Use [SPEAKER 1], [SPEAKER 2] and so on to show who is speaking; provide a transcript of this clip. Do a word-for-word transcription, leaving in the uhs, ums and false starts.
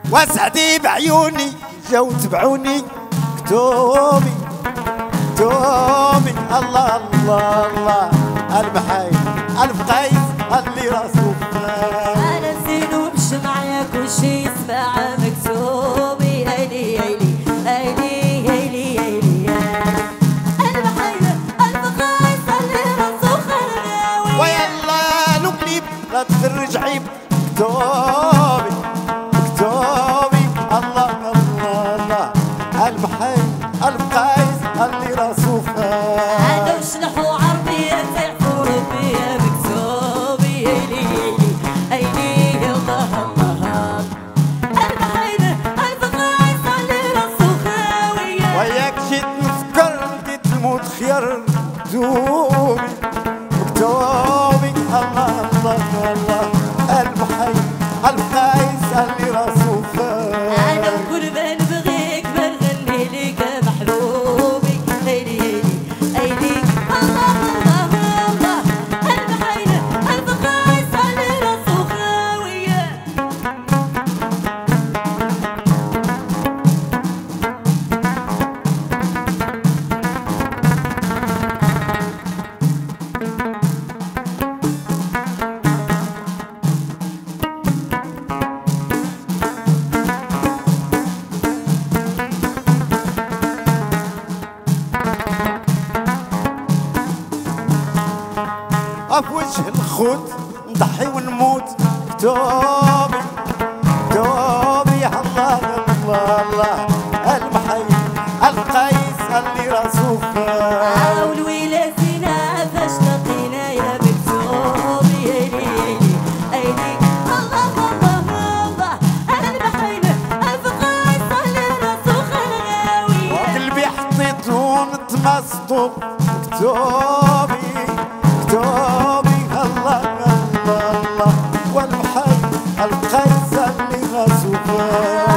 [SPEAKER 1] واسعدي بعيوني جو تبعوني كتوبي كتوبي الله الله الله المحاي البقيس اللي راسو
[SPEAKER 2] انا زين ومشي معايا كل شي يسمع مكتوبي ايلي ايلي ايلي ايلي ايلي المحاي البقيس اللي راسو خلاوي
[SPEAKER 1] ويلا لو كليب لا تفرج عيب كتوبي كتوبي الله الله الله المحاي البقيس اللي راسو
[SPEAKER 2] انا وشلحو عربية تعرفوا ربي مكتوبي ايلي ايلي الله الله المحيدة البقيس اللي راسو خاوية
[SPEAKER 1] وياك جيت نفكر لقيت الموت خير دوبي مكتوبي الله الله الله المحي البقيس اللي راسو
[SPEAKER 2] انا وكل ما نبغيك بنغني ليك محبوبي ايلي ايلي الله الله الله المحيدة البقيس اللي راسو خاوية
[SPEAKER 1] في وجه الخوت نضحي ونموت كتوبي كتوبي الله الله الله المحي القيس اللي راسو خاوي
[SPEAKER 2] والويلة زينة فاش لقينا يا مكتوبي ايلي ايلي ايلي الله الله الله المحيدة البقيس اللي راسو خلاوي
[SPEAKER 1] وقلبي حطيته نتمسطو كتوبي كتوبي الله الله الله والمحي القيس اللي راسو خاوي